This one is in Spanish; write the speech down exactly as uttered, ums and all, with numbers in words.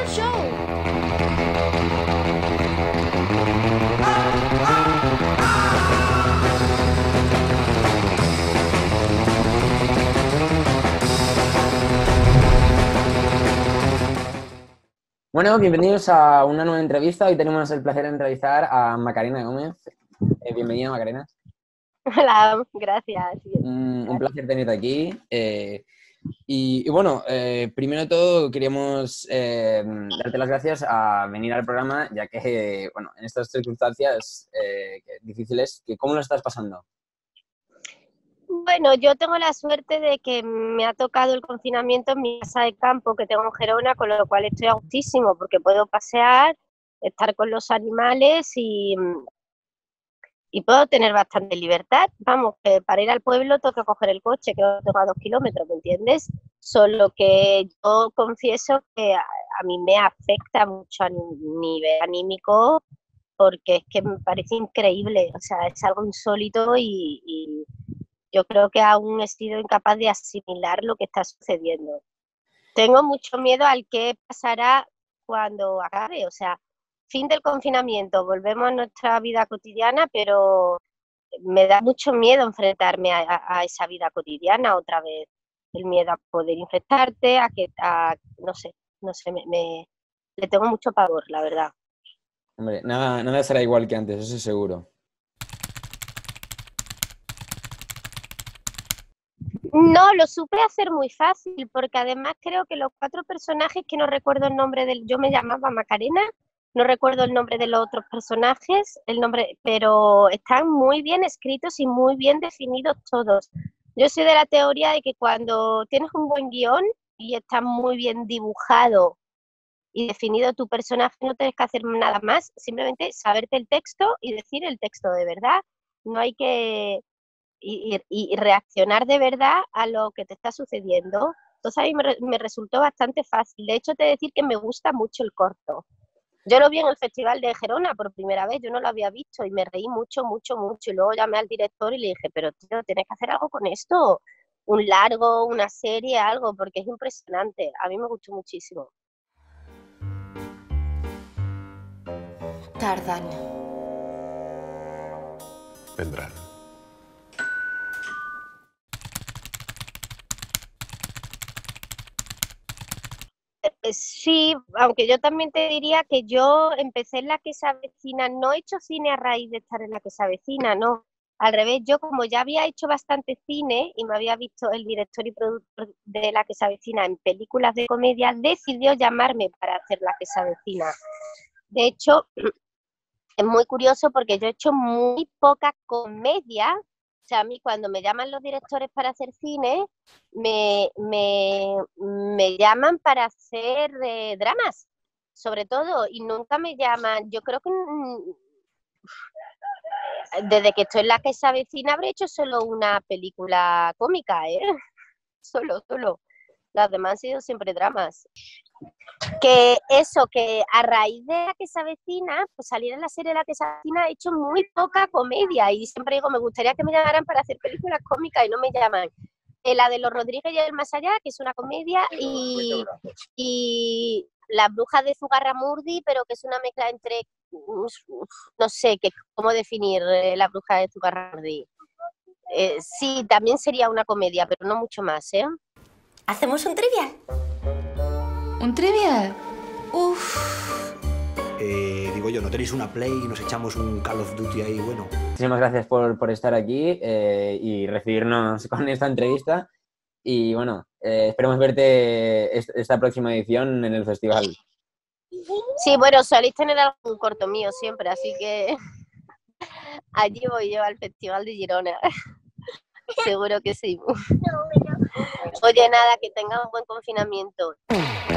show. Bueno, bienvenidos a una nueva entrevista. Hoy tenemos el placer de entrevistar a Macarena Gómez. Eh, bienvenida, Macarena. Hola, gracias. Un, un placer tenerte aquí. Eh, y, y bueno, eh, primero de todo queríamos eh, darte las gracias a venir al programa, ya que, eh, bueno, en estas circunstancias eh, difíciles, que ¿cómo lo estás pasando? Bueno, yo tengo la suerte de que me ha tocado el confinamiento en mi casa de campo que tengo en Gerona, con lo cual estoy a gustísimo porque puedo pasear, estar con los animales y, y puedo tener bastante libertad. Vamos, que para ir al pueblo tengo que coger el coche, que lo tengo a dos kilómetros, ¿me entiendes? Solo que yo confieso que a, a mí me afecta mucho a nivel anímico porque es que me parece increíble, o sea, es algo insólito y... y yo creo que aún he sido incapaz de asimilar lo que está sucediendo. Tengo mucho miedo al que pasará cuando acabe, o sea, fin del confinamiento, volvemos a nuestra vida cotidiana, pero me da mucho miedo enfrentarme a, a, a esa vida cotidiana otra vez. El miedo a poder infectarte, a que, a, no sé, no sé, me, me, le tengo mucho pavor, la verdad. Hombre, nada, nada será igual que antes, eso es seguro. No, lo supe hacer muy fácil, porque además creo que los cuatro personajes, que no recuerdo el nombre del, yo me llamaba Macarena, no recuerdo el nombre de los otros personajes, el nombre, pero están muy bien escritos y muy bien definidos todos. Yo soy de la teoría de que cuando tienes un buen guión y está muy bien dibujado y definido tu personaje, no tienes que hacer nada más, simplemente saberte el texto y decir el texto de verdad. No hay que... Y, y, y reaccionar de verdad a lo que te está sucediendo. Entonces a mí me, me resultó bastante fácil. De hecho, te he de decir que me gusta mucho el corto. Yo lo vi en el Festival de Gerona por primera vez, yo no lo había visto y me reí mucho, mucho, mucho. Y luego llamé al director y le dije, pero tío, tienes que hacer algo con esto. Un largo, una serie, algo, porque es impresionante. A mí me gustó muchísimo. Tardan. Vendrán. Sí, aunque yo también te diría que yo empecé en La que se avecina, no he hecho cine a raíz de estar en La que se avecina, no. Al revés, yo como ya había hecho bastante cine y me había visto el director y productor de La que se avecina en películas de comedia, decidió llamarme para hacer La que se avecina. De hecho, es muy curioso porque yo he hecho muy poca comedia. O sea, a mí cuando me llaman los directores para hacer cine, me, me, me llaman para hacer eh, dramas, sobre todo, y nunca me llaman, yo creo que mm, desde que estoy en La que se avecina habré hecho solo una película cómica, ¿eh? Solo, solo. Las demás han sido siempre dramas. Que eso, que a raíz de La que se avecina, pues salir en la serie La que se avecina he hecho muy poca comedia y siempre digo, me gustaría que me llamaran para hacer películas cómicas y no me llaman. Eh, la de Los Rodríguez y el Más Allá, que es una comedia, y, y Las Brujas de Zugarramurdi, pero que es una mezcla entre, no sé, que, ¿cómo definir eh, La Bruja de Zugarramurdi? Eh, sí, también sería una comedia, pero no mucho más, ¿eh? ¿Hacemos un trivial? ¿Un trivial? Uf. Eh, digo yo, ¿no tenéis una Play y nos echamos un Call of Duty ahí? Bueno. Muchísimas gracias por, por estar aquí eh, y recibirnos con esta entrevista. Y bueno, eh, esperemos verte est- esta próxima edición en el festival. Sí, bueno, soléis tener algún corto mío siempre, así que allí voy yo al Festival de Girona. Seguro que sí. Oye, nada, que tenga un buen confinamiento.